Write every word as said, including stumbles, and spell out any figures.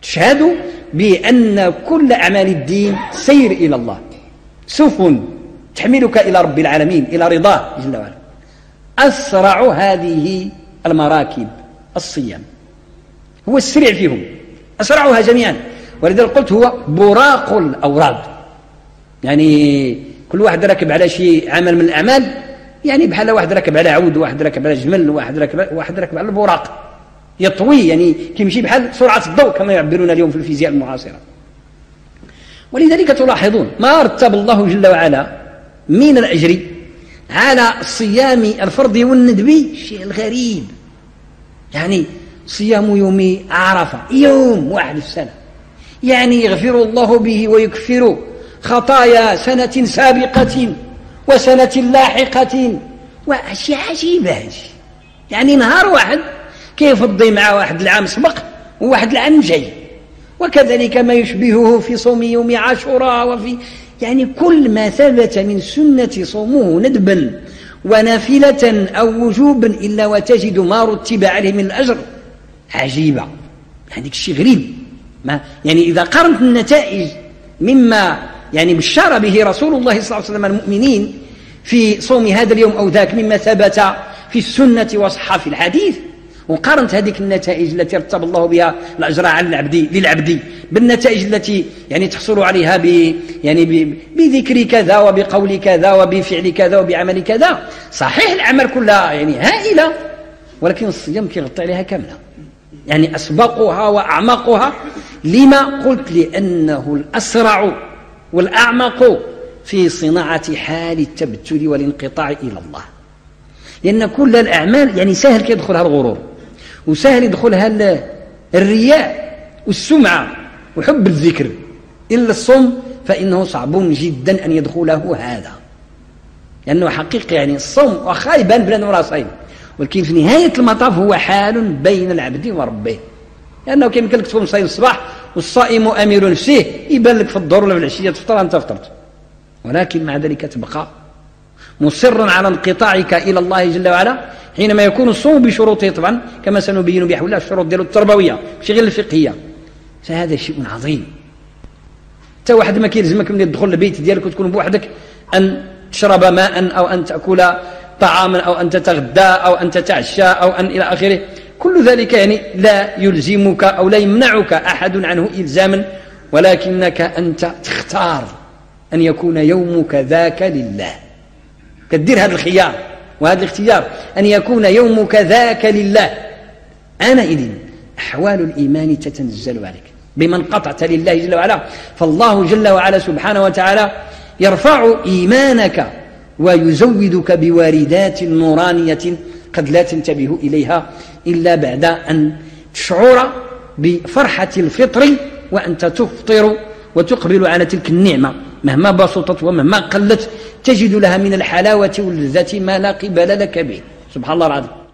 تشهد بأن كل أعمال الدين سير إلى الله، سفن تحملك إلى رب العالمين، إلى رضاه جل وعلا. أسرع هذه المراكب الصيام، هو السريع فيهم، أسرعها جميعا. ولذلك قلت هو براق الأوراد، يعني كل واحد ركب على شيء عمل من الأعمال، يعني بحال واحد ركب على عود، واحد ركب على جمل، واحد ركب واحد ركب على البراق، يطوي، يعني كيمشي بحال سرعة الضوء كما يعبرون اليوم في الفيزياء المعاصرة. ولذلك تلاحظون ما رتب الله جل وعلا من الأجر على الصيام الفرضي والندبي الشيء الغريب، يعني صيام يوم عرفة يوم واحد في السنة، يعني يغفر الله به ويكفر خطايا سنة سابقة وسنة لاحقة، وأشياء عجيبة، يعني نهار واحد كيفضي مع واحد العام سبق وواحد العام جاي. وكذلك ما يشبهه في صوم يوم عاشوراء، وفي يعني كل ما ثبت من سنة صومه ندبا ونافلة أو وجوبا إلا وتجد ما رتب عليه من الأجر عجيبة، يعني شيء غريب. ما يعني إذا قارنت النتائج مما يعني بشر به رسول الله صلى الله عليه وسلم المؤمنين في صوم هذا اليوم أو ذاك مما ثبت في السنة وصح في الحديث، وقارنت هذه النتائج التي رتب الله بها الأجر على العبد للعبد بالنتائج التي يعني تحصل عليها ب يعني ب بذكر كذا وبقول كذا وبفعل كذا وبعمل كذا. صحيح الأعمال كلها يعني هائلة، ولكن الصيام كيغطي عليها كاملة، يعني أسبقها وأعمقها. لما قلت؟ لأنه الأسرع والأعمق في صناعة حال التبتل والانقطاع إلى الله، لأن كل الأعمال يعني سهل كيدخلها الغرور، وسهل يدخلها الرياء والسمعة وحب الذكر، إلا الصوم فإنه صعب جدا أن يدخله هذا، لأنه حقيقة يعني الصوم واخا يبان بلا نورا صايم، ولكن في نهاية المطاف هو حال بين العبد وربه، لأنه كيمكن لك تكون صايم الصباح والصائم أمير نفسه، يبان لك في الظهر ولا في العشية تفطر أنت فطرت، ولكن مع ذلك تبقى مصرا على انقطاعك إلى الله جل وعلا حينما يكون الصوم بشروطه طبعا كما سنبين بحول الله الشروط ديالو التربوية ماشي غير الفقهية. فهذا شيء عظيم. حتى واحد ما كيلزمك من تدخل البيت ديالك وتكون بوحدك أن تشرب ماء أو أن تأكل طعاما أو أن تتغدى أو أن تتعشى أو أن إلى آخره، كل ذلك يعني لا يلزمك أو لا يمنعك أحد عنه إلزاما، ولكنك أنت تختار أن يكون يومك ذاك لله، كدير هذا الخيار وهذا الاختيار أن يكون يومك ذاك لله. آنئذ أحوال الإيمان تتنزل عليك بمن قطعت لله جل وعلا، فالله جل وعلا سبحانه وتعالى يرفع إيمانك ويزودك بواردات نورانية قد لا تنتبه إليها إلا بعد أن تشعر بفرحة الفطر وأنت تفطر وتقبل على تلك النعمة مهما بسطت ومهما قلت، تجد لها من الحلاوة واللذة ما لا قبل لك به. سبحان الله العظيم.